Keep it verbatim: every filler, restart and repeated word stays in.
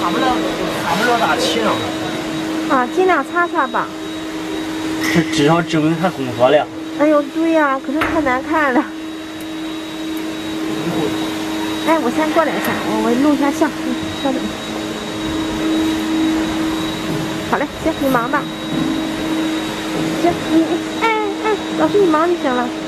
擦不了，擦不了大漆上。 啊，尽量擦擦吧。 这至少证明它工作了。 哎呦，对呀、啊，可是太难看了。哎，我先过来一下，我我录一下像，嗯，稍等。好嘞，行，你忙吧。行，你哎哎，老师你忙就行了。